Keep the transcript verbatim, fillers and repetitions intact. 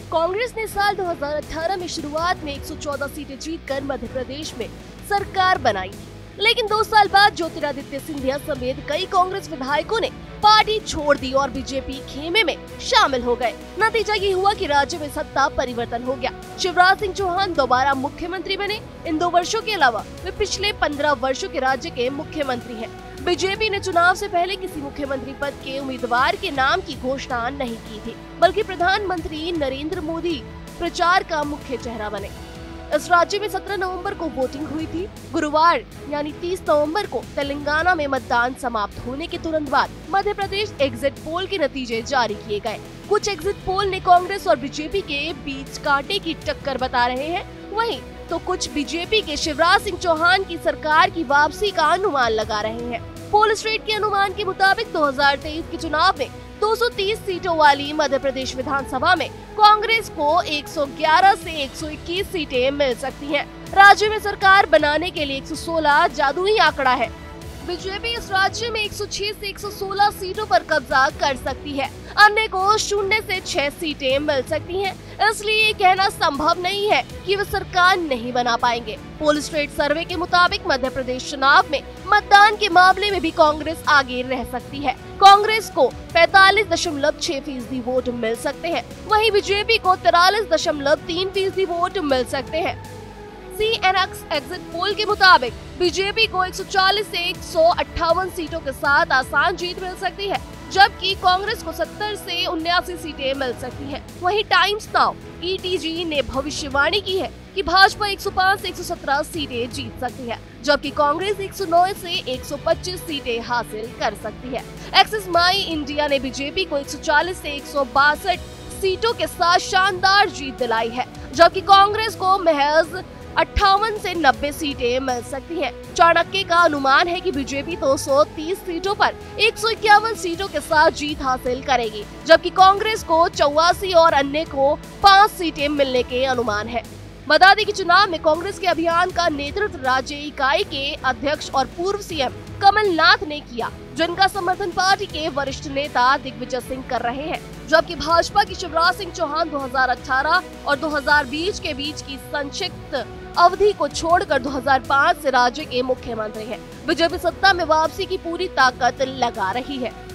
कांग्रेस ने साल दो हज़ार अठारह में शुरुआत में एक सौ चौदह सीटें जीतकर मध्य प्रदेश में सरकार बनाई, लेकिन दो साल बाद ज्योतिरादित्य सिंधिया समेत कई कांग्रेस विधायकों ने पार्टी छोड़ दी और बीजेपी खेमे में शामिल हो गए। नतीजा ये हुआ कि राज्य में सत्ता परिवर्तन हो गया। शिवराज सिंह चौहान दोबारा मुख्यमंत्री बने। इन दो वर्षों के अलावा वे पिछले पंद्रह वर्षों के राज्य के मुख्यमंत्री हैं। बीजेपी ने चुनाव से पहले किसी मुख्यमंत्री पद के उम्मीदवार के नाम की घोषणा नहीं की थी, बल्कि प्रधानमंत्री नरेंद्र मोदी प्रचार का मुख्य चेहरा बने। इस राज्य में सत्रह नवंबर को वोटिंग हुई थी। गुरुवार यानी तीस नवंबर को तेलंगाना में मतदान समाप्त होने के तुरंत बाद मध्य प्रदेश एग्जिट पोल के नतीजे जारी किए गए। कुछ एग्जिट पोल ने कांग्रेस और बीजेपी के बीच कांटे की टक्कर बता रहे हैं, वहीं तो कुछ बीजेपी के शिवराज सिंह चौहान की सरकार की वापसी का अनुमान लगा रहे हैं। पोल स्ट्रीट के अनुमान के मुताबिक दो हज़ार तेईस के चुनाव में दो सौ तीस सीटों वाली मध्य प्रदेश विधानसभा में कांग्रेस को एक सौ ग्यारह से एक सौ इक्कीस सीटें मिल सकती हैं। राज्य में सरकार बनाने के लिए एक सौ सोलह जादुई आंकड़ा है। बीजेपी इस राज्य में एक सौ छह से एक सौ सोलह सीटों पर कब्जा कर सकती है। अन्य को शून्य से छह सीटें मिल सकती हैं। इसलिए ये कहना संभव नहीं है कि वे सरकार नहीं बना पाएंगे। पोल स्ट्रीट सर्वे के मुताबिक मध्य प्रदेश चुनाव में मतदान के मामले में भी कांग्रेस आगे रह सकती है। कांग्रेस को पैंतालीस दशमलव छह फीसदी वोट मिल सकते हैं, वहीं बीजेपी को तिरालीस दशमलव तीन फीसदी वोट मिल सकते हैं। C N X exit poll के मुताबिक बीजेपी को एक सौ चालीस से एक सौ अट्ठावन सीटों के साथ आसान जीत मिल सकती है, जबकि कांग्रेस को सत्तर से उन्यासी सीटें मिल सकती हैं। वहीं Times Now E T G ने भविष्यवाणी की है कि भाजपा एक सौ पाँच से एक सौ सत्रह सीटें जीत सकती है, जबकि कांग्रेस एक सौ नौ से एक सौ पच्चीस सीटें हासिल कर सकती है। एक्सिस माई इंडिया ने बीजेपी को एक सौ चालीस से एक सौ बासठ सीटों के साथ शानदार जीत दिलाई है, जबकि कांग्रेस को महज अट्ठावन से नब्बे सीटें मिल सकती हैं। चाणक्य का अनुमान है कि बीजेपी दो सौ तीस सीटों पर एक सौ इक्यावन सीटों के साथ जीत हासिल करेगी, जबकि कांग्रेस को चौवासी और अन्य को पाँच सीटें मिलने के अनुमान है। बता दें कि चुनाव में कांग्रेस के अभियान का नेतृत्व राज्य इकाई के अध्यक्ष और पूर्व सी एम कमलनाथ ने किया, जिनका समर्थन पार्टी के वरिष्ठ नेता दिग्विजय सिंह कर रहे हैं, जबकि भाजपा की शिवराज सिंह चौहान दो हज़ार अठारह और दो हज़ार बीस के बीच की संक्षिप्त अवधि को छोड़कर दो हज़ार पाँच से राज्य के मुख्यमंत्री हैं। बीजेपी सत्ता में वापसी की पूरी ताकत लगा रही है।